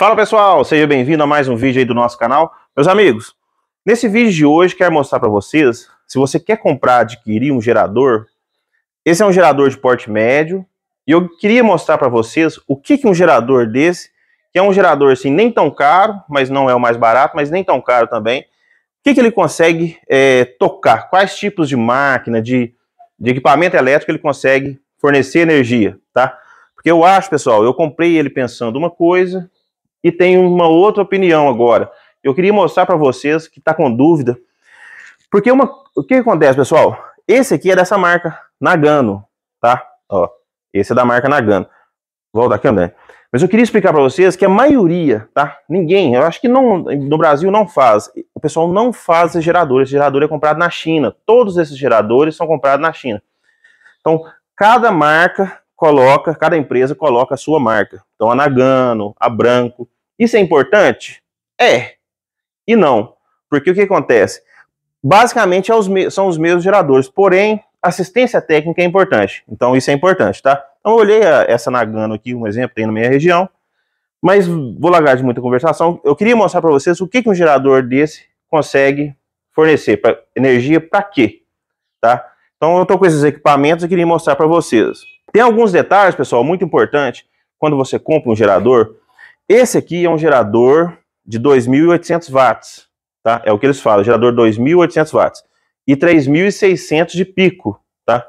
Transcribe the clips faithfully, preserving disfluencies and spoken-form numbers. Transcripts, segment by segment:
Fala pessoal, seja bem-vindo a mais um vídeo aí do nosso canal. Meus amigos, nesse vídeo de hoje quero mostrar para vocês, se você quer comprar, adquirir um gerador, esse é um gerador de porte médio, e eu queria mostrar para vocês o que que um gerador desse, que é um gerador assim nem tão caro, mas não é o mais barato, mas nem tão caro também, o que que ele consegue é, tocar, quais tipos de máquina, de, de equipamento elétrico ele consegue fornecer energia, tá? Porque eu acho, pessoal, eu comprei ele pensando uma coisa e tenho uma outra opinião agora. Eu queria mostrar para vocês que está com dúvida. Porque uma, o que acontece, pessoal? Esse aqui é dessa marca Nagano, tá? Ó, esse é da marca Nagano. Volta aqui, André. Mas eu queria explicar para vocês que a maioria, tá? Ninguém, eu acho que não, no Brasil não faz. O pessoal não faz esse gerador. Esse gerador é comprado na China. Todos esses geradores são comprados na China. Então, cada marca coloca, cada empresa coloca a sua marca. Então, a Nagano, a Branco. Isso é importante? É. E não. Porque o que acontece? Basicamente, é os são os mesmos geradores. Porém, assistência técnica é importante. Então, isso é importante, tá? Então, eu olhei a, essa Nagano aqui, um exemplo, tem na minha região. Mas vou largar de muita conversação. Eu queria mostrar para vocês o que, que um gerador desse consegue fornecer. Pra, energia para quê? Tá? Então, eu estou com esses equipamentos e queria mostrar para vocês. Tem alguns detalhes, pessoal, muito importante quando você compra um gerador. Esse aqui é um gerador de dois mil e oitocentos watts, tá? É o que eles falam, gerador dois mil e oitocentos watts e três mil e seiscentos de pico, tá?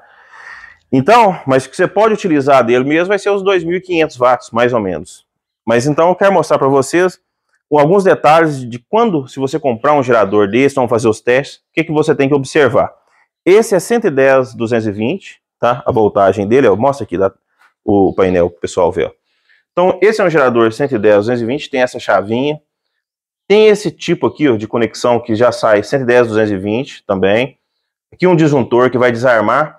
Então, mas o que você pode utilizar dele mesmo vai ser os dois mil e quinhentos watts, mais ou menos. Mas então eu quero mostrar para vocês alguns detalhes de quando, se você comprar um gerador desse, vamos fazer os testes, o que, que você tem que observar. Esse é cento e dez duzentos e vinte, tá? A voltagem dele, ó, mostra aqui, dá, o painel para o pessoal ver, ó. Então, esse é um gerador cento e dez duzentos e vinte, tem essa chavinha. Tem esse tipo aqui, ó, de conexão que já sai cento e dez duzentos e vinte também. Aqui um disjuntor que vai desarmar.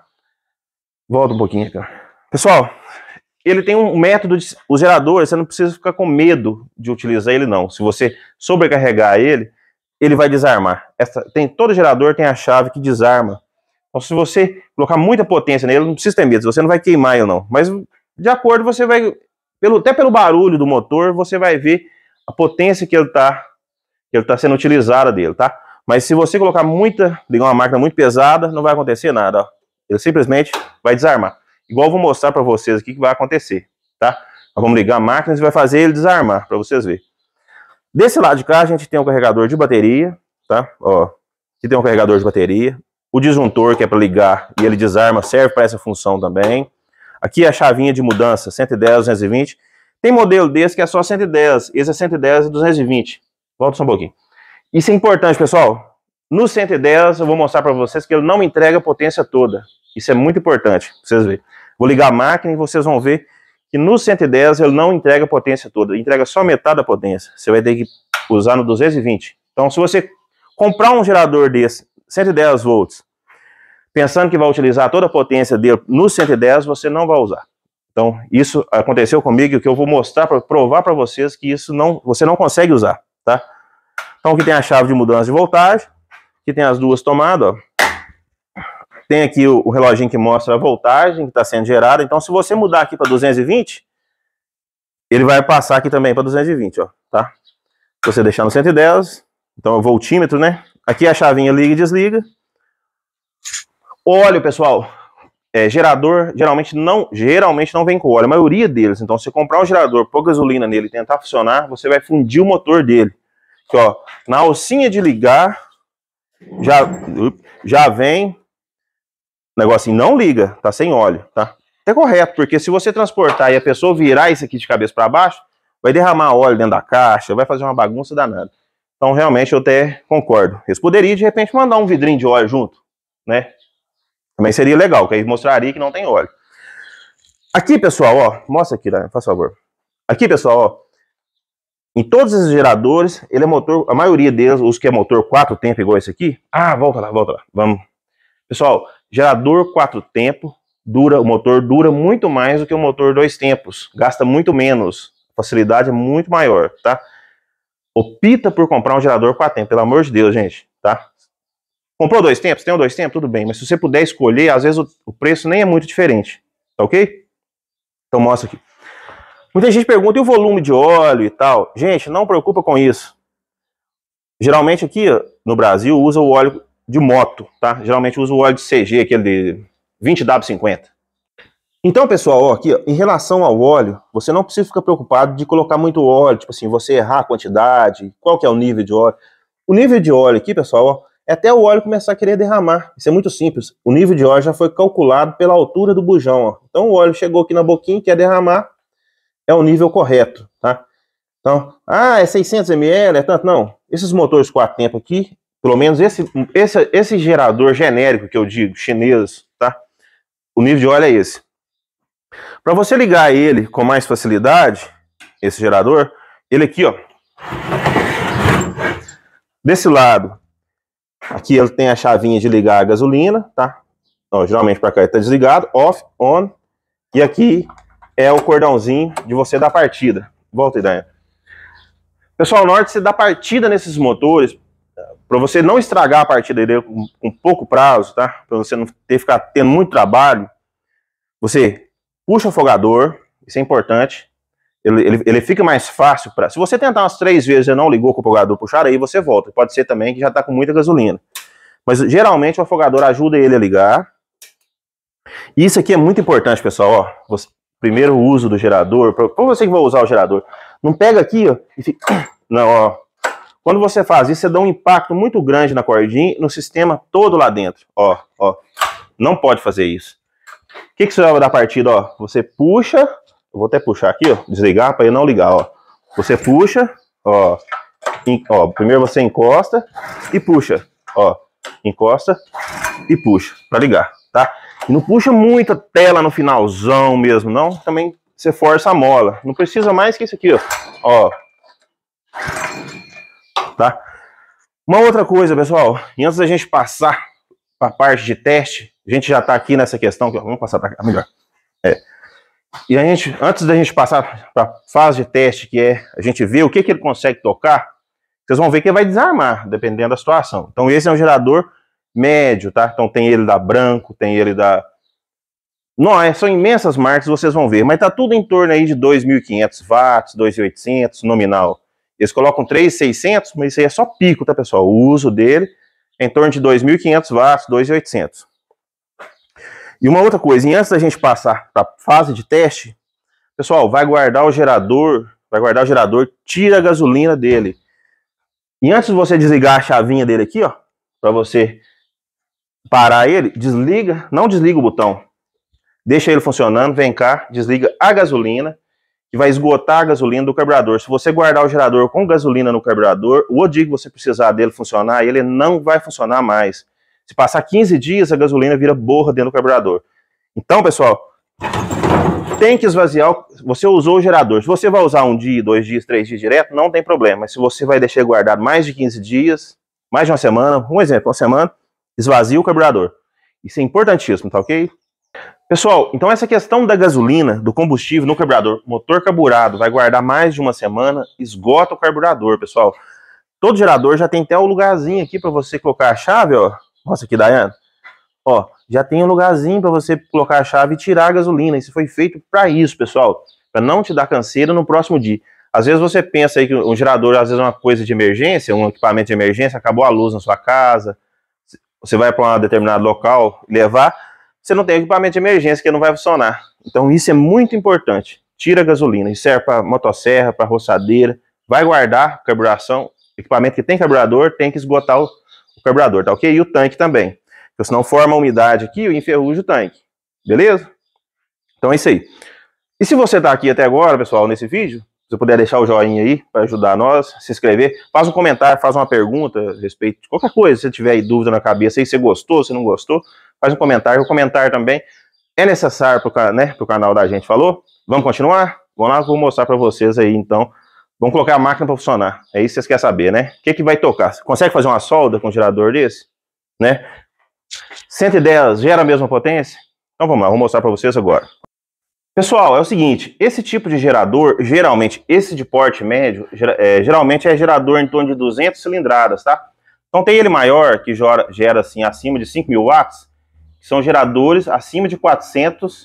Volta um pouquinho aqui, ó. Pessoal, ele tem um método de... O gerador, você não precisa ficar com medo de utilizar ele, não. Se você sobrecarregar ele, ele vai desarmar. Essa... Tem, todo gerador tem a chave que desarma. Então, se você colocar muita potência nele, não precisa ter medo. Você não vai queimar ele, não. Mas, de acordo, você vai... Pelo, até pelo barulho do motor, você vai ver a potência que ele está que ele tá sendo utilizada dele, tá? Mas se você colocar muita, ligar uma máquina muito pesada, não vai acontecer nada, ó. Ele simplesmente vai desarmar. Igual eu vou mostrar para vocês aqui que vai acontecer, tá? Nós vamos ligar a máquina e vai fazer ele desarmar, para vocês verem. Desse lado de cá, a gente tem um carregador de bateria, tá? Ó, aqui tem um carregador de bateria. O disjuntor, que é para ligar e ele desarma, serve para essa função também. Aqui a chavinha de mudança, cento e dez duzentos e vinte. Tem modelo desse que é só cento e dez. Esse é cento e dez e duzentos e vinte. Volta só um pouquinho. Isso é importante, pessoal. No cento e dez eu vou mostrar para vocês que ele não entrega a potência toda. Isso é muito importante, pra vocês verem. Vou ligar a máquina e vocês vão ver que no cento e dez ele não entrega a potência toda. Entrega só metade da potência. Você vai ter que usar no duzentos e vinte. Então, se você comprar um gerador desse, cento e dez volts, pensando que vai utilizar toda a potência dele no cento e dez, você não vai usar. Então, isso aconteceu comigo, que eu vou mostrar, para provar para vocês que isso não, você não consegue usar, tá? Então, aqui tem a chave de mudança de voltagem, aqui tem as duas tomadas, ó. Tem aqui o, o reloginho que mostra a voltagem que está sendo gerada. Então, se você mudar aqui para duzentos e vinte, ele vai passar aqui também para duzentos e vinte, ó, tá? Se você deixar no cento e dez, então é o voltímetro, né? Aqui a chavinha liga e desliga. Óleo, pessoal, é, gerador geralmente não, geralmente não vem com óleo, a maioria deles. Então, se você comprar um gerador, pôr gasolina nele e tentar funcionar, você vai fundir o motor dele. Aqui, ó, na alcinha de ligar, já, já vem, negocinho não liga, tá sem óleo, tá? É correto, porque se você transportar e a pessoa virar isso aqui de cabeça para baixo, vai derramar óleo dentro da caixa, vai fazer uma bagunça danada. Então, realmente, eu até concordo. Eles poderiam, de repente, mandar um vidrinho de óleo junto, né? Também seria legal, que aí mostraria que não tem óleo. Aqui, pessoal, ó, mostra aqui, né? Faz favor. Aqui, pessoal, ó, em todos esses geradores, ele é motor, a maioria deles, os que é motor quatro tempos igual esse aqui. Ah, volta lá, volta lá, vamos. Pessoal, gerador quatro tempos, dura, o motor dura muito mais do que o motor dois tempos, gasta muito menos, a facilidade é muito maior, tá? Opta por comprar um gerador quatro tempos, pelo amor de Deus, gente, tá? Comprou dois tempos? Tem um dois tempos? Tudo bem. Mas se você puder escolher, às vezes o, o preço nem é muito diferente. Tá ok? Então mostra aqui. Muita gente pergunta, e o volume de óleo e tal? Gente, não preocupa com isso. Geralmente aqui no Brasil usa o óleo de moto, tá? Geralmente usa o óleo de C G, aquele de vinte W cinquenta. Então, pessoal, ó, aqui, ó, em relação ao óleo, você não precisa ficar preocupado de colocar muito óleo, tipo assim, você errar a quantidade, qual que é o nível de óleo. O nível de óleo aqui, pessoal, ó, é até o óleo começar a querer derramar. Isso é muito simples. O nível de óleo já foi calculado pela altura do bujão, ó. Então o óleo chegou aqui na boquinha, quer derramar, é o nível correto, tá? Então, ah, é seiscentos mililitros, é tanto? Não. Esses motores quatro tempos aqui, pelo menos esse, esse, esse gerador genérico que eu digo, chinês, tá? O nível de óleo é esse. Para você ligar ele com mais facilidade, esse gerador, ele aqui, ó. Desse lado, aqui ele tem a chavinha de ligar a gasolina, tá? Ó, geralmente para cá ele tá desligado, off, on. E aqui é o cordãozinho de você dar partida. Volta aí, Daiane. Pessoal, na hora de você dar partida nesses motores, para você não estragar a partida dele com, com pouco prazo, tá? Para você não ter que ficar tendo muito trabalho, você puxa o afogador, isso é importante. Ele, ele, ele fica mais fácil para. Se você tentar umas três vezes e não ligou com o afogador puxar, aí você volta. Pode ser também que já está com muita gasolina. Mas geralmente o afogador ajuda ele a ligar. E isso aqui é muito importante, pessoal. Ó, você, primeiro uso do gerador. Para você que vai usar o gerador, não pega aqui, ó, e fica. Não, ó. Quando você faz isso, você dá um impacto muito grande na cordinha, no sistema todo lá dentro. Ó, ó. Não pode fazer isso. O que, que você vai dar partida, ó? Você puxa, eu vou até puxar aqui, ó, desligar para ele não ligar, ó. Você puxa, ó, in, ó, primeiro você encosta e puxa, ó, encosta e puxa para ligar, tá? E não puxa muita tela no finalzão mesmo, não. Também você força a mola. Não precisa mais que isso aqui, ó, ó, tá? Uma outra coisa, pessoal, e antes da gente passar para a parte de teste, a gente já está aqui nessa questão, que vamos passar para cá, melhor. É. E a gente, antes da gente passar para a fase de teste, que é a gente ver o que, que ele consegue tocar, vocês vão ver que ele vai desarmar, dependendo da situação. Então esse é um gerador médio, tá? Então tem ele da Branco, tem ele da... Não, é, são imensas marcas, vocês vão ver, mas tá tudo em torno aí de dois mil e quinhentos watts, dois mil e oitocentos, nominal. Eles colocam três mil e seiscentos, mas isso aí é só pico, tá, pessoal? O uso dele é em torno de dois mil e quinhentos watts, dois mil e oitocentos. E uma outra coisa, e antes da gente passar para a fase de teste, pessoal, vai guardar o gerador, vai guardar o gerador, tira a gasolina dele. E antes de você desligar a chavinha dele aqui, ó, para você parar ele, desliga, não desliga o botão. Deixa ele funcionando, vem cá, desliga a gasolina, que vai esgotar a gasolina do carburador. Se você guardar o gerador com gasolina no carburador, o dia que você precisar dele funcionar, ele não vai funcionar mais. Se passar quinze dias, a gasolina vira borra dentro do carburador. Então, pessoal, tem que esvaziar. Você usou o gerador. Se você vai usar um dia, dois dias, três dias direto, não tem problema. Mas se você vai deixar guardado mais de quinze dias, mais de uma semana, um exemplo, uma semana, esvazia o carburador. Isso é importantíssimo, tá ok? Pessoal, então essa questão da gasolina, do combustível no carburador, motor carburado, vai guardar mais de uma semana, esgota o carburador, pessoal. Todo gerador já tem até o lugarzinho aqui para você colocar a chave, ó. Nossa, aqui, Daiane. Ó, já tem um lugarzinho para você colocar a chave e tirar a gasolina. Isso foi feito para isso, pessoal. Para não te dar canseira no próximo dia. Às vezes você pensa aí que um gerador, às vezes é uma coisa de emergência, um equipamento de emergência, acabou a luz na sua casa, você vai para um determinado local levar, você não tem equipamento de emergência que não vai funcionar. Então isso é muito importante. Tira a gasolina. Isso serve para motosserra, para roçadeira. Vai guardar carburação. Equipamento que tem carburador tem que esgotar o o carburador, tá ok? E o tanque também. Porque senão forma a umidade aqui e enferruja o tanque. Beleza? Então é isso aí. E se você tá aqui até agora, pessoal, nesse vídeo, se você puder deixar o joinha aí para ajudar nós, se inscrever, faz um comentário, faz uma pergunta a respeito de qualquer coisa, se você tiver aí dúvida na cabeça aí, se você gostou, se não gostou, faz um comentário. O comentário também é necessário pro, né, pro canal da gente, falou? Vamos continuar? Vamos lá, vou mostrar para vocês aí, então. Vamos colocar a máquina para funcionar. É isso que vocês querem saber, né? O que, que vai tocar? Você consegue fazer uma solda com um gerador desse? Né? cento e dez gera a mesma potência? Então vamos lá, vou mostrar para vocês agora. Pessoal, é o seguinte, esse tipo de gerador, geralmente, esse de porte médio, é, geralmente é gerador em torno de duzentas cilindradas, tá? Então tem ele maior, que gera, gera assim, acima de cinco mil watts, que são geradores acima de quatrocentos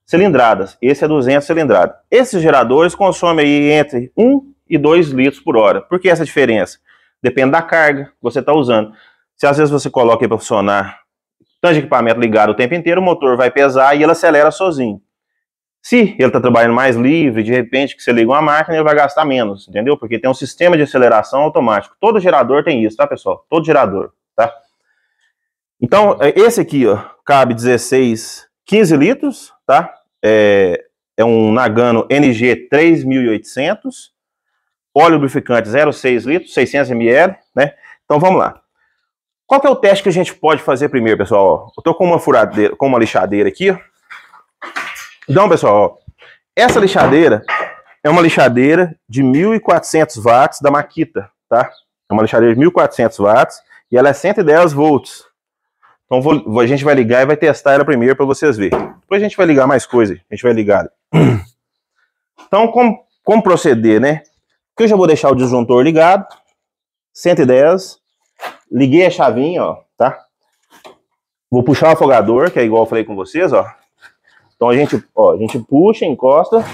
cilindradas. Esse é duzentas cilindradas. Esses geradores consomem aí entre um e dois litros por hora. Por que essa diferença? Depende da carga que você está usando. Se às vezes você coloca para funcionar tanto de equipamento ligado o tempo inteiro, o motor vai pesar e ele acelera sozinho. Se ele está trabalhando mais livre, de repente que você liga uma máquina, ele vai gastar menos, entendeu? Porque tem um sistema de aceleração automático. Todo gerador tem isso, tá, pessoal? Todo gerador, tá? Então, esse aqui, ó, cabe dezesseis, quinze litros, tá? É, é um Nagano N G três mil e oitocentos, óleo lubrificante zero vírgula seis litros, seiscentos mililitros, né? Então, vamos lá. Qual que é o teste que a gente pode fazer primeiro, pessoal? Eu tô com uma furadeira, com uma lixadeira aqui, ó. Então, pessoal, ó, essa lixadeira é uma lixadeira de mil e quatrocentos watts da Makita, tá? É uma lixadeira de mil e quatrocentos watts e ela é cento e dez volts. Então, vou, a gente vai ligar e vai testar ela primeiro para vocês verem. Depois a gente vai ligar mais coisas, a gente vai ligar. Então, como, como proceder, né? Porque eu já vou deixar o disjuntor ligado, cento e dez, liguei a chavinha, ó, tá? Vou puxar o afogador, que é igual eu falei com vocês, ó. Então a gente, ó, a gente puxa, encosta.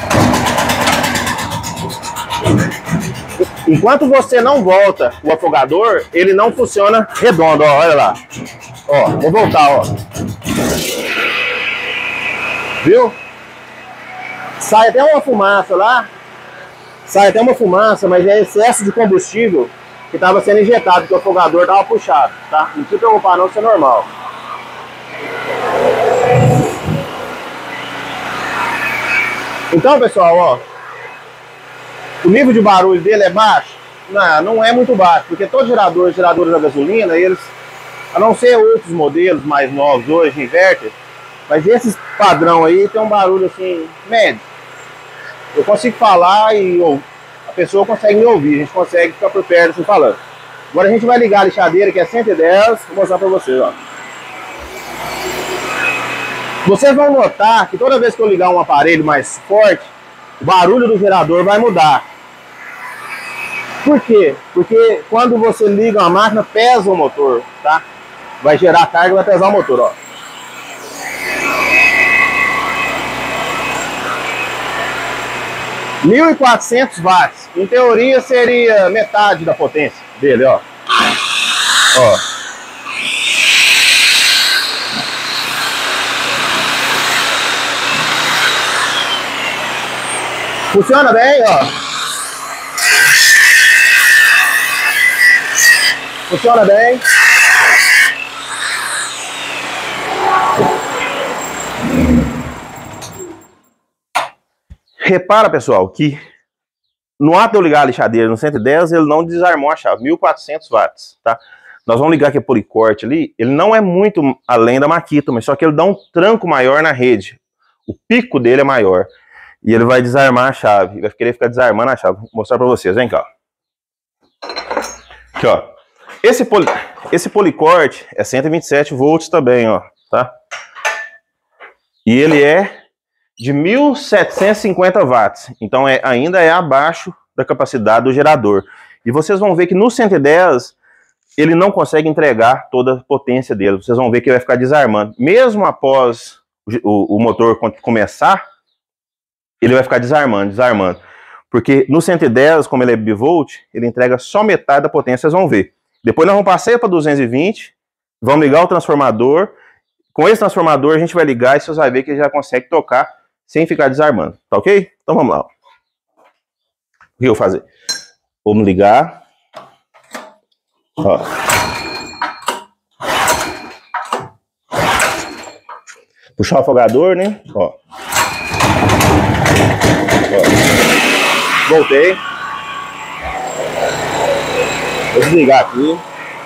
Enquanto você não volta o afogador, ele não funciona redondo, ó, olha lá. Ó, vou voltar, ó. Viu? Sai até uma fumaça lá. Sai até uma fumaça, mas é excesso de combustível que estava sendo injetado, porque o afogador estava puxado, tá? Não se preocupar não, isso é normal. Então, pessoal, ó, o nível de barulho dele é baixo? Não, não é muito baixo, porque todos os geradores, geradores da gasolina, eles, a não ser outros modelos mais novos hoje, inverter, mas esses padrão aí tem um barulho assim, médio. Eu consigo falar e ou, a pessoa consegue me ouvir, a gente consegue ficar por perto assim falando. Agora a gente vai ligar a lixadeira, que é cento e dez, vou mostrar pra vocês, ó. Vocês vão notar que toda vez que eu ligar um aparelho mais forte, o barulho do gerador vai mudar. Por quê? Porque quando você liga uma máquina, pesa o motor, tá? Vai gerar carga e vai pesar o motor, ó. mil e quatrocentos watts. Em teoria seria metade da potência dele, ó. Ó. Funciona bem, ó. Funciona bem. Repara, pessoal, que no ato de eu ligar a lixadeira no cento e dez, ele não desarmou a chave, mil e quatrocentos watts, tá? Nós vamos ligar aqui a policorte ali, ele não é muito além da Makita, mas só que ele dá um tranco maior na rede. O pico dele é maior. E ele vai desarmar a chave, vai querer ficar desarmando a chave. Vou mostrar pra vocês, vem cá. Aqui, ó. Esse, poli, esse policorte é cento e vinte e sete volts também, ó, tá? E ele é de mil setecentos e cinquenta watts, então é, ainda é abaixo da capacidade do gerador. E vocês vão ver que no cento e dez, ele não consegue entregar toda a potência dele. Vocês vão ver que ele vai ficar desarmando. Mesmo após o, o motor começar, ele vai ficar desarmando, desarmando. Porque no cento e dez, como ele é bivolt, ele entrega só metade da potência, vocês vão ver. Depois nós vamos passar para duzentos e vinte, vamos ligar o transformador. Com esse transformador a gente vai ligar e vocês vão ver que ele já consegue tocar sem ficar desarmando, tá ok? Então vamos lá. Ó. O que eu vou fazer? Vamos ligar. Ó. Puxar o afogador, né? Ó. Ó. Voltei. Vou desligar aqui.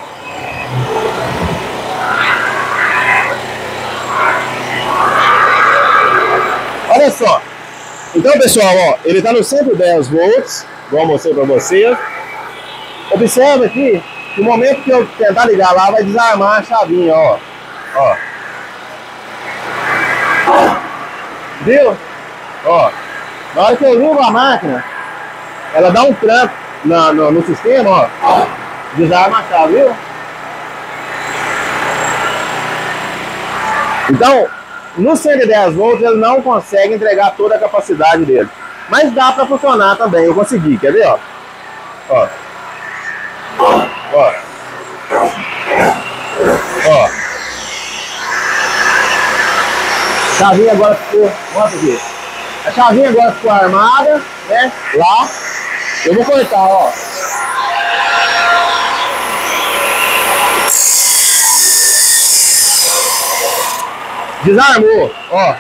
Olha só. Então, pessoal, ó, ele está no cento e dez volts, igual eu mostrei para vocês. Observa aqui que no momento que eu tentar ligar lá, vai desarmar a chavinha, ó. Ó. Viu? Ó. Na hora que eu ligo a máquina, ela dá um tranco na, no, no sistema, ó. Desarma a chave, viu? Então, no cento e dez volts ele não consegue entregar toda a capacidade dele. Mas dá para funcionar também, eu consegui, quer ver, ó? Ó. Ó. Ó. A chavinha agora ficou, mostra aqui. A chavinha agora ficou armada, né? Lá. Eu vou cortar, ó. Desarmou, ó.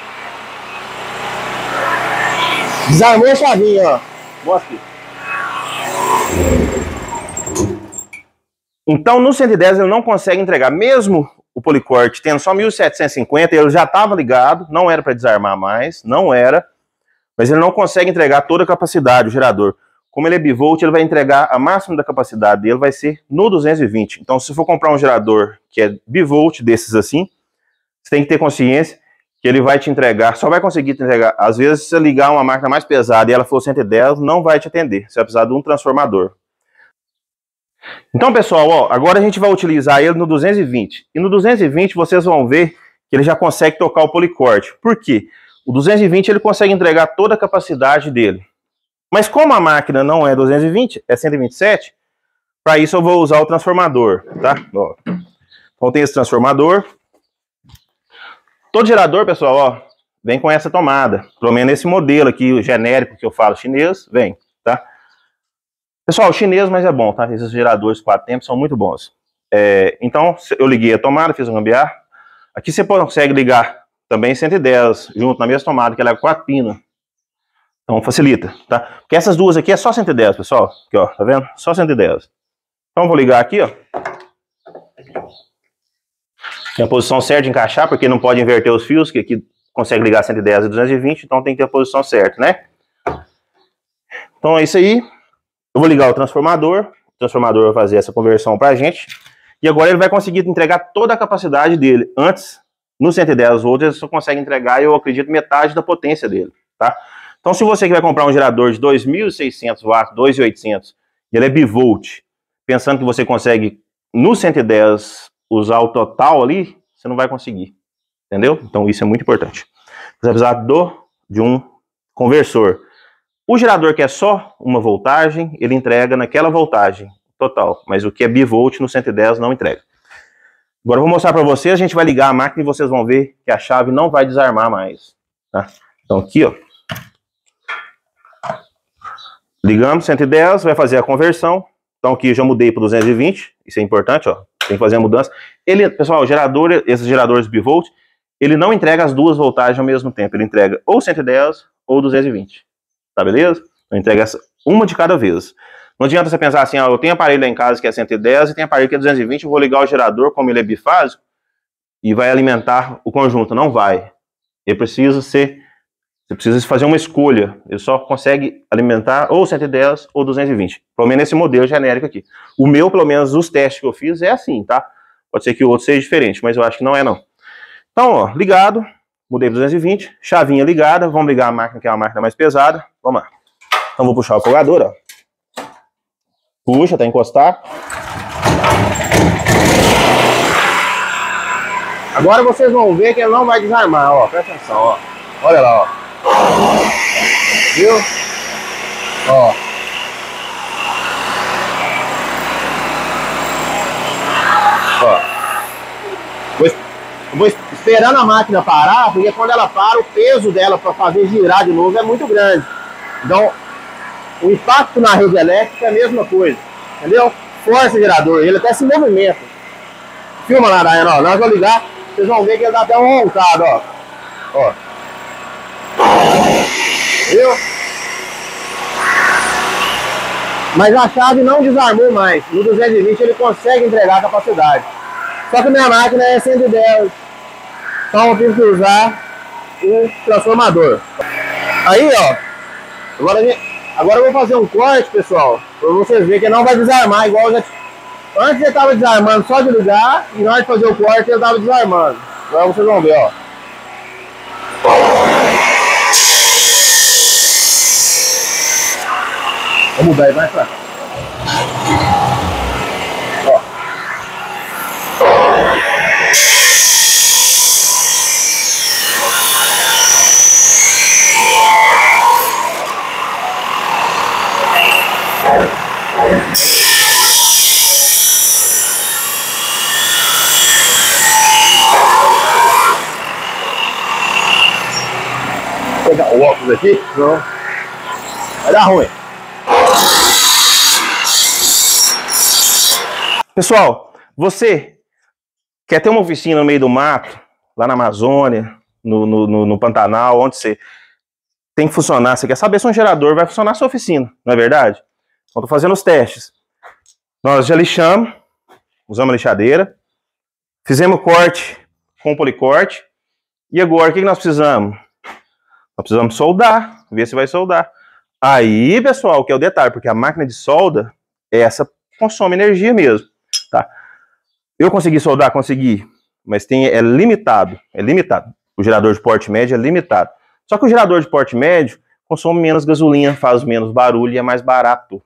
Desarmou a chavinha, ó. Mostra aqui. Então no cento e dez ele não consegue entregar, mesmo o policorte tendo só mil setecentos e cinquenta, ele já estava ligado, não era para desarmar mais, não era, mas ele não consegue entregar toda a capacidade do gerador. Como ele é bivolt, ele vai entregar a máxima da capacidade dele, vai ser no duzentos e vinte. Então se for comprar um gerador que é bivolt, desses assim, você tem que ter consciência que ele vai te entregar, só vai conseguir te entregar, às vezes se você ligar uma máquina mais pesada e ela for cento e dez, não vai te atender, você vai precisar de um transformador. Então, pessoal, ó, agora a gente vai utilizar ele no duzentos e vinte. E no duzentos e vinte vocês vão ver que ele já consegue tocar o policorte. Por quê? O duzentos e vinte ele consegue entregar toda a capacidade dele. Mas como a máquina não é duzentos e vinte, é cento e vinte e sete, para isso eu vou usar o transformador, tá? Ó. Então tem esse transformador. Todo gerador, pessoal, ó, vem com essa tomada. Pelo menos esse modelo aqui, o genérico que eu falo chinês, vem, tá? Pessoal, chinês, mas é bom, tá? Esses geradores quatro tempos são muito bons. É, então, eu liguei a tomada, fiz um gambiarra. Aqui você consegue ligar também cento e dez junto na mesma tomada, que ela é quatro pinos. Então, facilita, tá? Porque essas duas aqui é só cento e dez, pessoal. Aqui, ó, tá vendo? Só cento e dez. Então, eu vou ligar aqui, ó. Tem a posição certa de encaixar, porque não pode inverter os fios, que aqui consegue ligar cento e dez e duzentos e vinte, então tem que ter a posição certa, né? Então, é isso aí. Eu vou ligar o transformador, o transformador vai fazer essa conversão pra gente, e agora ele vai conseguir entregar toda a capacidade dele. Antes, no cento e dez volts, ele só consegue entregar, eu acredito, metade da potência dele, tá? Então, se você que vai comprar um gerador de dois mil e seiscentos watts, dois mil e oitocentos, e ele é bivolt, pensando que você consegue, no cento e dez, usar o total ali, você não vai conseguir, entendeu? Então, isso é muito importante. Você vai precisar do, de um conversor. O gerador que é só uma voltagem, ele entrega naquela voltagem total, mas o que é bivolt no cento e dez não entrega. Agora eu vou mostrar para vocês, a gente vai ligar a máquina e vocês vão ver que a chave não vai desarmar mais, tá? Então aqui, ó, ligamos cento e dez, vai fazer a conversão. Então aqui eu já mudei para duzentos e vinte, isso é importante, ó, tem que fazer a mudança. Ele, pessoal, o gerador, esses geradores bivolt, ele não entrega as duas voltagens ao mesmo tempo, ele entrega ou cento e dez ou duzentos e vinte. Tá, beleza? Eu entrego essa, uma de cada vez. Não adianta você pensar assim, ó, eu tenho aparelho lá em casa que é cento e dez e tem aparelho que é duzentos e vinte, eu vou ligar o gerador, como ele é bifásico, e vai alimentar o conjunto. Não vai. Ele precisa ser, você precisa fazer uma escolha. Ele só consegue alimentar ou cento e dez ou duzentos e vinte. Pelo menos esse modelo genérico aqui. O meu, pelo menos, os testes que eu fiz é assim, tá? Pode ser que o outro seja diferente, mas eu acho que não é, não. Então, ó, ligado. Mudei para duzentos e vinte, chavinha ligada, vamos ligar a máquina que é uma máquina mais pesada, vamos lá. Então vou puxar o folgador, ó. Puxa até encostar. Agora vocês vão ver que ele não vai desarmar, ó, presta atenção, ó. Olha lá, ó. Viu? Ó. Ó. Vou Vou esperando a máquina parar, porque quando ela para, o peso dela para fazer girar de novo é muito grande. Então, o impacto na rede elétrica é a mesma coisa, entendeu? Força o gerador, ele até se movimenta. Filma lá, Daiane, ó, nós vamos ligar, vocês vão ver que ele dá até um roncado, ó. Ó. Viu? Mas a chave não desarmou mais. No duzentos e vinte ele consegue entregar a capacidade. Só que minha máquina é cento e dez. Então eu tive que usar o transformador. Aí, ó. Agora, agora eu vou fazer um corte, pessoal, para vocês verem que não vai desarmar igual já. Antes ele estava desarmando só de ligar, e na hora de fazer o corte ele estava desarmando. Agora vocês vão ver, ó. Vamos mudar aí mais pra cá. Ó. Vou pegar o óculos aqui, não vai dar ruim. Pessoal, você quer ter uma oficina no meio do mato, lá na Amazônia, no, no, no, no Pantanal, onde você tem que funcionar, você quer saber se um gerador vai funcionar na sua oficina, não é verdade? Então, estou fazendo os testes. Nós já lixamos, usamos a lixadeira, fizemos corte com policorte, e agora o que nós precisamos? Nós precisamos soldar, ver se vai soldar. Aí, pessoal, que é o detalhe, porque a máquina de solda, essa consome energia mesmo, tá? Eu consegui soldar, consegui, mas tem, é limitado, é limitado. O gerador de porte médio é limitado. Só que o gerador de porte médio consome menos gasolina, faz menos barulho e é mais barato.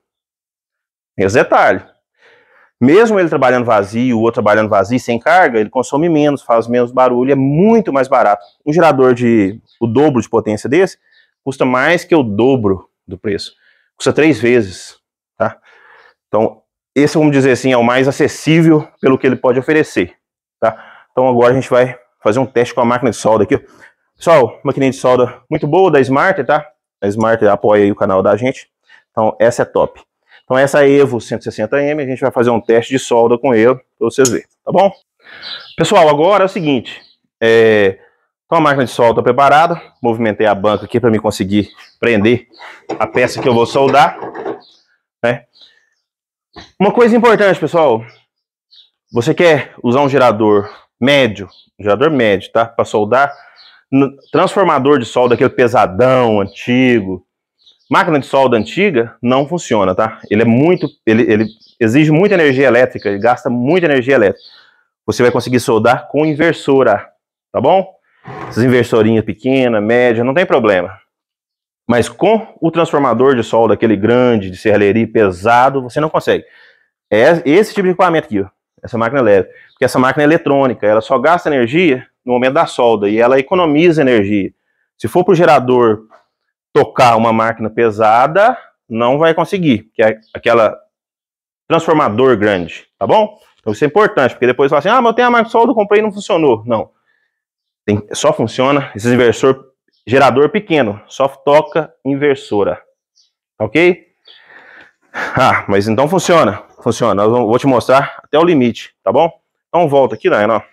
Esse detalhe. Mesmo ele trabalhando vazio, o outro trabalhando vazio, sem carga, ele consome menos, faz menos barulho, é muito mais barato. Um gerador de o dobro de potência desse custa mais que o dobro do preço. Custa três vezes, tá? Então, esse, vamos dizer assim, é o mais acessível pelo que ele pode oferecer, tá? Então, agora a gente vai fazer um teste com a máquina de solda aqui. Pessoal, maquininha de solda muito boa da Smarter, tá? A Smarter apoia aí o canal da gente. Então, essa é top. Então, essa é a Evo cento e sessenta M, a gente vai fazer um teste de solda com ele, para vocês verem, tá bom? Pessoal, agora é o seguinte, é... então a máquina de solda preparada, movimentei a banca aqui para me conseguir prender a peça que eu vou soldar, né? Uma coisa importante, pessoal, você quer usar um gerador médio, um gerador médio, tá? Para soldar, transformador de solda, aquele pesadão, antigo, máquina de solda antiga, não funciona, tá? Ele é muito, ele, ele exige muita energia elétrica, ele gasta muita energia elétrica. Você vai conseguir soldar com inversora, tá bom? Essas inversorinhas pequenas, médias, não tem problema. Mas com o transformador de solda, aquele grande, de serralheria, pesado, você não consegue. É esse tipo de equipamento aqui, ó, essa máquina leve. Porque essa máquina é eletrônica, ela só gasta energia no momento da solda, e ela economiza energia. Se for para o gerador tocar uma máquina pesada, não vai conseguir, que é aquela transformador grande, tá bom? Então isso é importante, porque depois fala assim, ah, mas eu tenho a máquina de solda, eu comprei e não funcionou. Não, Tem, só funciona esse inversor, gerador pequeno, só toca inversora, ok? Ah, mas então funciona, funciona, eu vou te mostrar até o limite, tá bom? Então volta aqui, né, ó.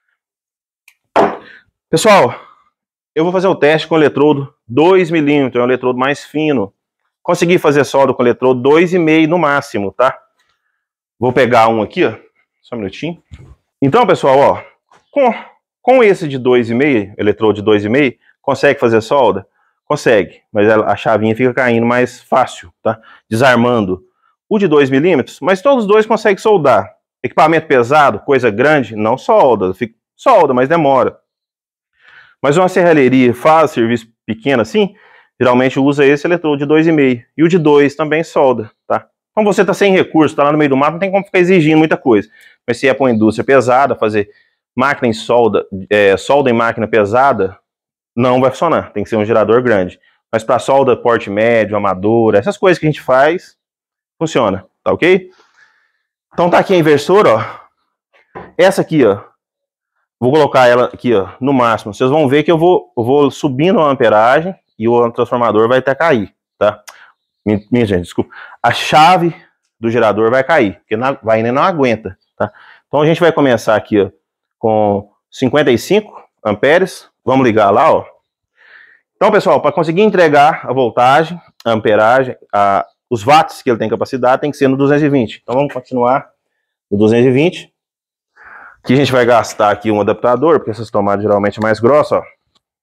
Pessoal, eu vou fazer o teste com o eletrodo dois milímetros, é um eletrodo mais fino. Consegui fazer solda com o eletrodo dois vírgula cinco no máximo, tá? Vou pegar um aqui, ó, só um minutinho. Então, pessoal, ó, com, com esse de dois vírgula cinco, eletrodo de dois vírgula cinco, consegue fazer solda? Consegue, mas a chavinha fica caindo mais fácil, tá? Desarmando. O de dois milímetros, mas todos os dois conseguem soldar. Equipamento pesado, coisa grande, não solda. Fica, solda, mas demora. Mas uma serralheria faz serviço pequeno assim, geralmente usa esse eletrodo de dois vírgula cinco. E o de dois também solda, tá? Então você tá sem recurso, tá lá no meio do mato, não tem como ficar exigindo muita coisa. Mas se é para uma indústria pesada, fazer máquina em solda, é, solda em máquina pesada, não vai funcionar. Tem que ser um gerador grande. Mas para solda, porte médio, amadora, essas coisas que a gente faz, funciona, tá ok? Então tá aqui a inversora, ó. Essa aqui, ó. Vou colocar ela aqui, ó, no máximo. Vocês vão ver que eu vou, eu vou subindo a amperagem e o transformador vai até cair, tá? Minha gente, desculpa. A chave do gerador vai cair, porque não, vai nem não aguenta, tá? Então a gente vai começar aqui, ó, com cinquenta e cinco amperes. Vamos ligar lá, ó. Então, pessoal, para conseguir entregar a voltagem, a amperagem, a, os watts que ele tem capacidade, tem que ser no duzentos e vinte. Então vamos continuar no duzentos e vinte. Aqui a gente vai gastar aqui um adaptador, porque essas tomadas geralmente é mais grossa, ó.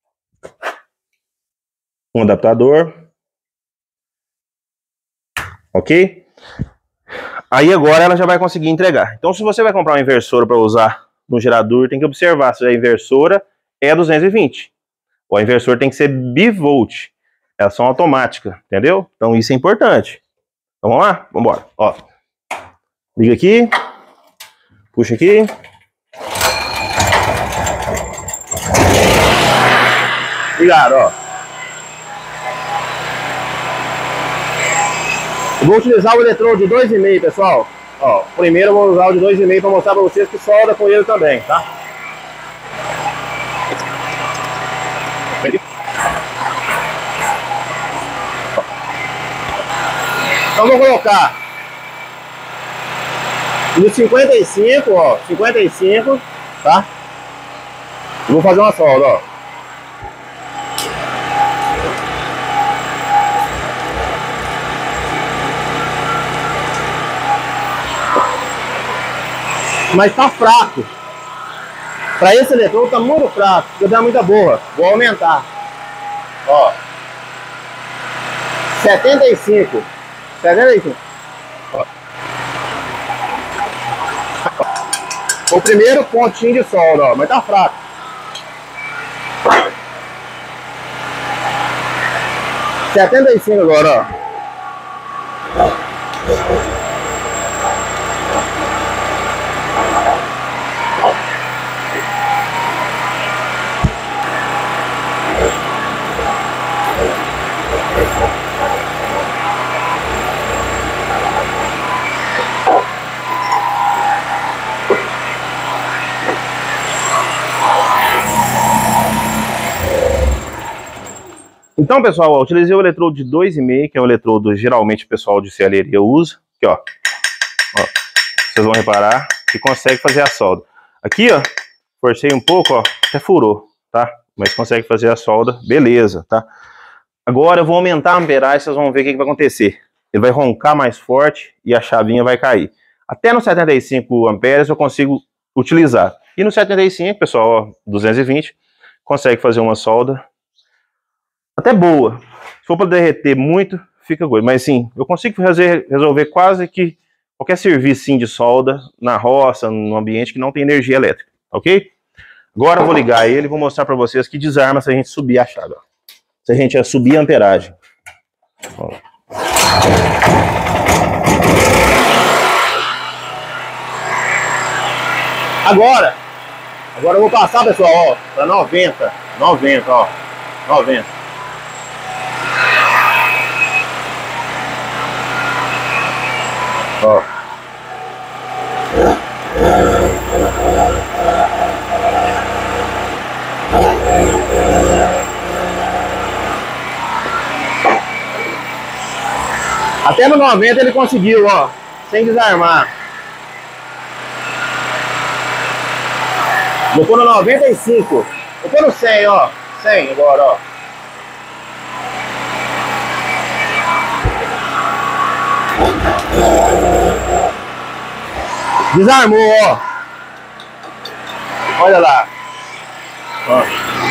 Um adaptador. Ok? Aí agora ela já vai conseguir entregar. Então se você vai comprar uma inversora para usar no gerador, tem que observar se a inversora é duzentos e vinte. O inversor tem que ser bivolt. Elas são automáticas, entendeu? Então isso é importante. Então vamos lá? Vamos embora. Ó. Liga aqui. Puxa aqui. Ligado, ó. vou utilizar o eletrodo de dois e meio, pessoal. Ó, primeiro eu vou usar o de dois e meio para mostrar para vocês que solda com ele também, tá? Então vou colocar no cinquenta e cinco, ó, cinquenta e cinco, tá? E vou fazer uma solda, ó. Mas tá fraco. Para esse eletrodo tá muito fraco, porque dá muita boa. Vou aumentar. Ó. setenta e cinco. setenta e cinco. Ó. O primeiro pontinho de solda, ó, mas tá fraco. setenta e cinco agora, ó. Então, pessoal, eu utilizei o eletrodo de dois e meio, que é o eletrodo geralmente o pessoal de serralheria usa. Aqui, ó. Ó. Vocês vão reparar que consegue fazer a solda. Aqui, ó, forcei um pouco, ó, até furou, tá? Mas consegue fazer a solda, beleza, tá? Agora eu vou aumentar a amperagem, vocês vão ver o que, que vai acontecer. Ele vai roncar mais forte e a chavinha vai cair. Até no setenta e cinco amperes eu consigo utilizar. E no setenta e cinco, pessoal, ó, duzentos e vinte, consegue fazer uma solda até boa. Se for para derreter muito, fica coisa. Mas sim, eu consigo fazer, resolver quase que qualquer serviço de solda na roça, no ambiente que não tem energia elétrica, ok? Agora eu vou ligar ele e vou mostrar para vocês que desarma se a gente subir a chave. Ó. Se a gente ia subir a amperagem. Ó. Agora, agora eu vou passar, pessoal, ó, para noventa, noventa, ó, noventa. Ó. Até no noventa ele conseguiu, ó, sem desarmar. Vou pôr no noventa e cinco. Vou pôr no cem, ó. cem agora, ó. Desarmou, ó. Olha lá. Ó.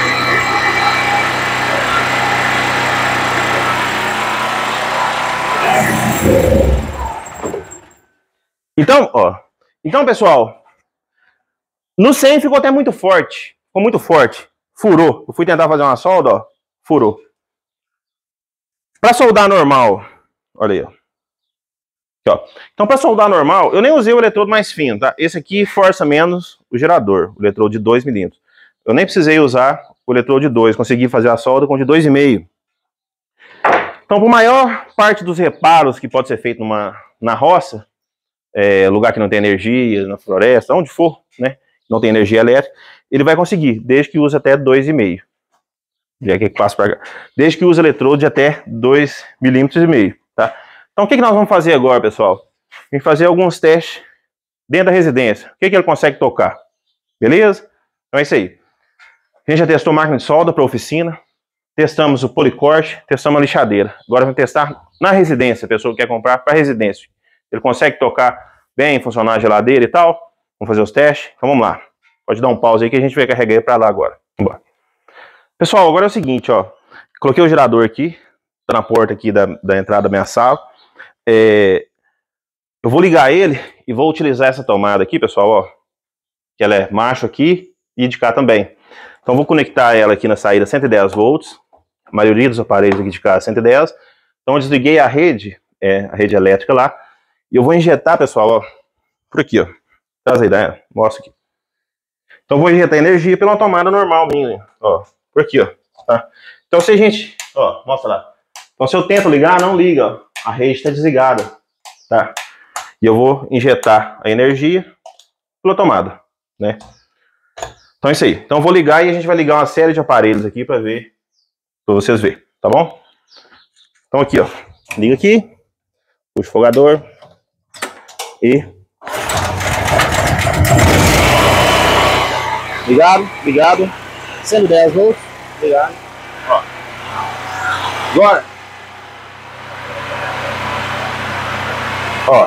Então, ó. Então, pessoal, no cem ficou até muito forte. Ficou muito forte. Furou. Eu fui tentar fazer uma solda, ó. Furou. Para soldar normal, olha aí, ó. Aqui, ó. Então, para soldar normal, eu nem usei o eletrodo mais fino, tá? Esse aqui força menos o gerador, o eletrodo de dois milímetros. Eu nem precisei usar o eletrodo de dois, consegui fazer a solda com o de dois e meio. Então, por maior parte dos reparos que pode ser feito numa, na roça, é, lugar que não tem energia, na floresta, onde for, né? Não tem energia elétrica, ele vai conseguir, desde que use até dois e meio. Já que passa para cá. Desde que use eletrodo de até dois milímetros e meio, tá? Então, o que, que nós vamos fazer agora, pessoal? Vamos fazer alguns testes dentro da residência. O que, que ele consegue tocar? Beleza? Então é isso aí. A gente já testou máquina de solda para oficina, testamos o policorte, testamos a lixadeira. Agora vamos testar na residência, a pessoa que quer comprar para residência. Ele consegue tocar bem, funcionar a geladeira e tal. Vamos fazer os testes. Então vamos lá. Pode dar um pause aí que a gente vai carregar ele para lá agora. Vamos embora. Pessoal, agora é o seguinte, ó. Coloquei o gerador aqui, tá na porta aqui da, da entrada da minha sala. É, eu vou ligar ele e vou utilizar essa tomada aqui, pessoal, ó, que ela é macho aqui e de cá também. Então vou conectar ela aqui na saída cento e dez volts, a maioria dos aparelhos aqui de cá é cento e dez. Então eu desliguei a rede, é, a rede elétrica lá, e eu vou injetar, pessoal, ó, por aqui, ó, traz a ideia, mostra aqui. Então eu vou injetar energia pela tomada normal minha, ó, por aqui, ó, tá? Então se a gente, ó, mostra lá. Então se eu tento ligar, não liga, ó. a rede está desligada, tá? E eu vou injetar a energia pela tomada, né? Então é isso aí. Então eu vou ligar e a gente vai ligar uma série de aparelhos aqui para ver, para vocês verem, tá bom? Então aqui, ó, liga aqui, puxa o fogador e ligado, ligado, cento e dez volts, ligado, ó. Agora, ó,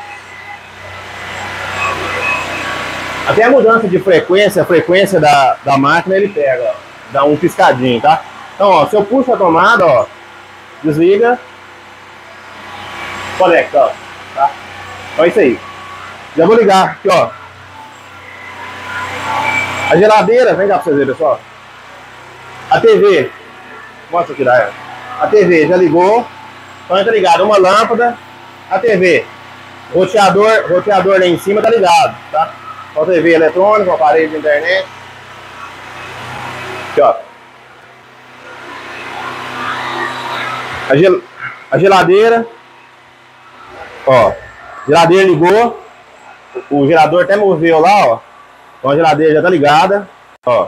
até a mudança de frequência, a frequência da, da máquina ele pega, ó, dá um piscadinho, tá? Então, ó, se eu puxo a tomada, ó, desliga, conecta, ó, tá? Então é isso aí. Já vou ligar aqui, ó. A geladeira, vem cá pra vocês verem, pessoal. A T V, mostra aqui, daí. A T V já ligou, então tá ligado uma lâmpada, a T V, roteador, roteador lá em cima tá ligado, tá? Então, T V eletrônica, aparelho de internet. Aqui, ó. A, gel a geladeira, ó, geladeira ligou, o gerador até moveu lá, ó. Então a geladeira já tá ligada, ó.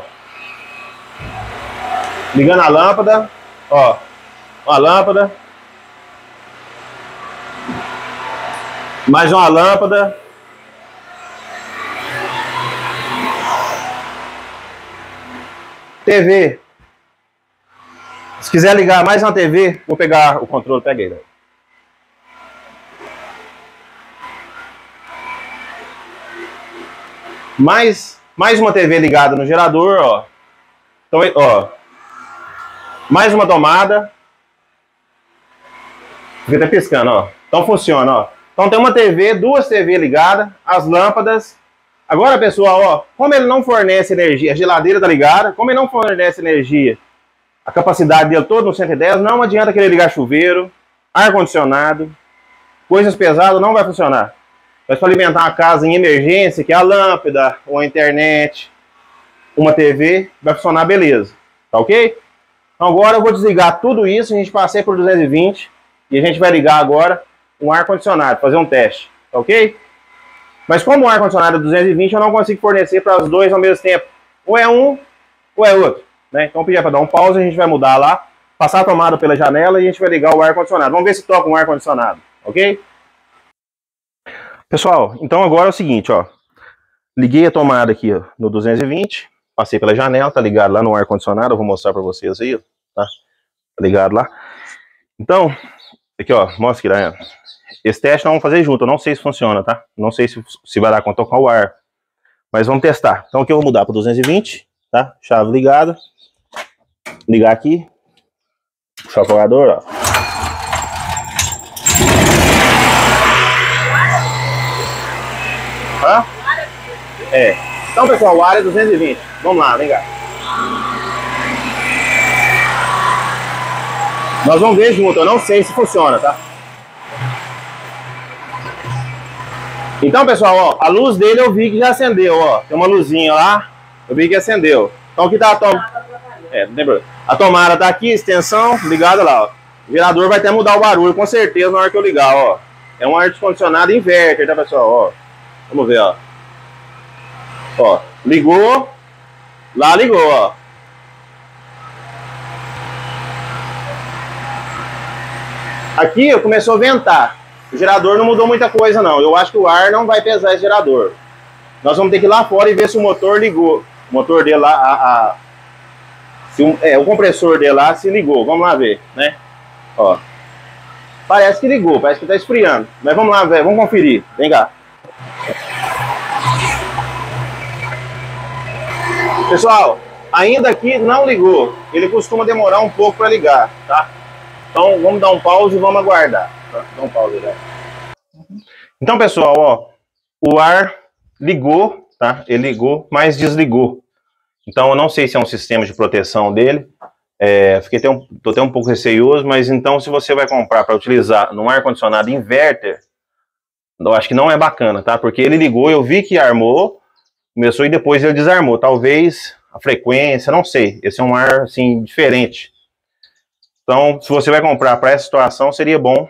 Ligando a lâmpada, ó. Uma lâmpada. Mais uma lâmpada. T V. Se quiser ligar mais uma T V, vou pegar o controle, pega aí. Mais, mais uma T V ligada no gerador, ó. Então, ó. Mais uma tomada. Fica até piscando, ó. Então funciona, ó. Então tem uma T V, duas T V ligadas, as lâmpadas. Agora, pessoal, ó, como ele não fornece energia, a geladeira tá ligada, como ele não fornece energia, a capacidade dele todo no cento e dez, não adianta querer ligar chuveiro, ar-condicionado, coisas pesadas não vai funcionar. Mas para alimentar a casa em emergência, que é a lâmpada, ou a internet, uma T V, vai funcionar beleza, tá ok? Então agora eu vou desligar tudo isso, a gente passei por duzentos e vinte, e a gente vai ligar agora um ar-condicionado, fazer um teste, tá ok? Mas como o ar-condicionado é duzentos e vinte, eu não consigo fornecer para os dois ao mesmo tempo. Ou é um, ou é outro. Né? Então eu pedi para dar um pause, a gente vai mudar lá, passar a tomada pela janela e a gente vai ligar o ar-condicionado. Vamos ver se toca um ar-condicionado, ok? Pessoal, então agora é o seguinte, ó. Liguei a tomada aqui, ó, no duzentos e vinte, passei pela janela, tá ligado lá no ar-condicionado, eu vou mostrar para vocês aí, tá? Tá ligado lá. Então, aqui ó, mostra aqui, Daiane. Esse teste nós vamos fazer junto, eu não sei se funciona, tá? Não sei se, se vai dar conta tocar o ar. Mas vamos testar. Então aqui eu vou mudar para duzentos e vinte, tá? Chave ligada. Ligar aqui. Puxar o fogador, ó. Hã? É. Então, pessoal, o ar é duzentos e vinte. Vamos lá, vem cá. Nós vamos ver junto, eu não sei se funciona, tá? Então, pessoal, ó, a luz dele eu vi que já acendeu, ó. Tem uma luzinha lá, eu vi que acendeu. Então aqui tá a tomada. É, não tem problema. A tomada tá aqui, extensão, ligada lá, ó. O gerador vai até mudar o barulho, com certeza, na hora que eu ligar, ó. É um ar-condicionado inverter, tá, pessoal, ó. Vamos ver, ó. Ó, ligou. Lá ligou, ó. Aqui começou a ventar. O gerador não mudou muita coisa, não. Eu acho que o ar não vai pesar esse gerador. Nós vamos ter que ir lá fora e ver se o motor ligou. O motor dele lá, a, a, se o, é, o compressor dele lá se ligou. Vamos lá ver, né? Ó. Parece que ligou, parece que tá esfriando. Mas vamos lá, velho, vamos conferir. Vem cá. Pessoal, ainda aqui não ligou. Ele costuma demorar um pouco para ligar, tá? Então vamos dar um pause e vamos aguardar. Tá? Dá um pause, né? Então, pessoal, ó, o ar ligou, tá? Ele ligou, mas desligou. Então eu não sei se é um sistema de proteção dele. É, fiquei até um, tô até um pouco receioso, mas então se você vai comprar para utilizar num ar-condicionado inverter, eu acho que não é bacana, tá? Porque ele ligou, eu vi que armou, começou e depois ele desarmou. Talvez a frequência, não sei. Esse é um ar, assim, diferente. Então, se você vai comprar para essa situação, seria bom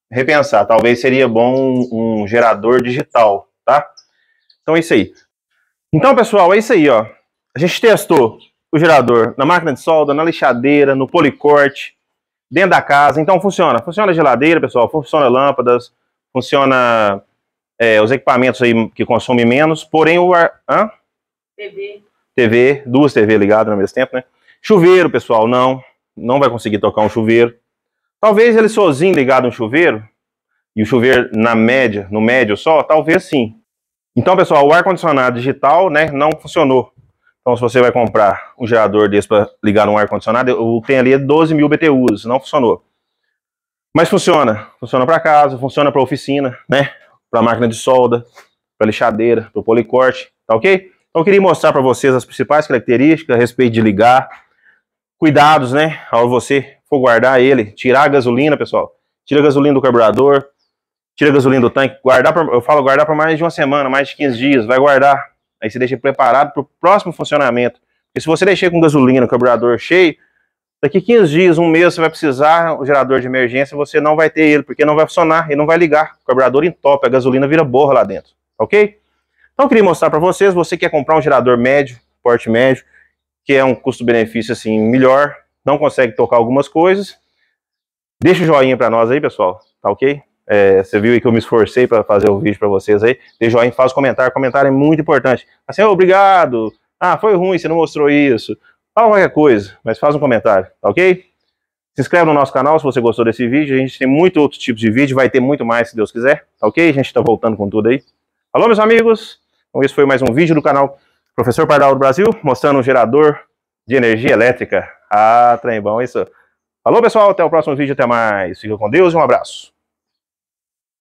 repensar. Talvez seria bom um, um gerador digital, tá? Então é isso aí. Então, pessoal, é isso aí, ó. A gente testou o gerador na máquina de solda, na lixadeira, no policorte, dentro da casa. Então funciona. Funciona a geladeira, pessoal. Funciona lâmpadas. Funciona é, os equipamentos aí que consomem menos. Porém, o ar... Hã? T V. T V, duas T V ligadas ao mesmo tempo, né? Chuveiro, pessoal, não. Não vai conseguir tocar um chuveiro. Talvez ele sozinho ligado no chuveiro, e o chuveiro na média, no médio só, talvez sim. Então, pessoal, o ar-condicionado digital, né, não funcionou. Então, se você vai comprar um gerador desse para ligar no ar-condicionado, o que tem ali é doze mil B T Us, não funcionou. Mas funciona. Funciona para casa, funciona para oficina, né? Para máquina de solda, para lixadeira, para policorte, tá ok? Então, eu queria mostrar para vocês as principais características a respeito de ligar. Cuidados, né? Ao você for guardar ele, tirar a gasolina, pessoal. Tira a gasolina do carburador, tira a gasolina do tanque. Guardar, pra, eu falo guardar por mais de uma semana, mais de quinze dias. Vai guardar. Aí você deixa preparado para o próximo funcionamento. Porque se você deixar com gasolina, o carburador cheio, daqui quinze dias, um mês, você vai precisar o gerador de emergência, você não vai ter ele, porque não vai funcionar, ele não vai ligar. O carburador entope, a gasolina vira borra lá dentro. Ok? Então eu queria mostrar para vocês, você quer comprar um gerador médio, porte médio, que é um custo-benefício assim melhor, não consegue tocar algumas coisas, deixa o joinha para nós aí, pessoal, tá ok? É, você viu aí que eu me esforcei para fazer o vídeo para vocês aí, deixa o joinha, faz comentário, comentário é muito importante. Assim, oh, obrigado, ah, foi ruim, você não mostrou isso, fala qualquer coisa, mas faz um comentário, tá ok? Se inscreve no nosso canal se você gostou desse vídeo, a gente tem muito outros tipos de vídeo, vai ter muito mais se Deus quiser, tá ok? A gente tá voltando com tudo aí. Alô, meus amigos, então esse foi mais um vídeo do canal Professor Pardal do Brasil, mostrando um gerador de energia elétrica. Ah, trem bom, isso. Falou, pessoal, até o próximo vídeo, até mais. Fica com Deus e um abraço.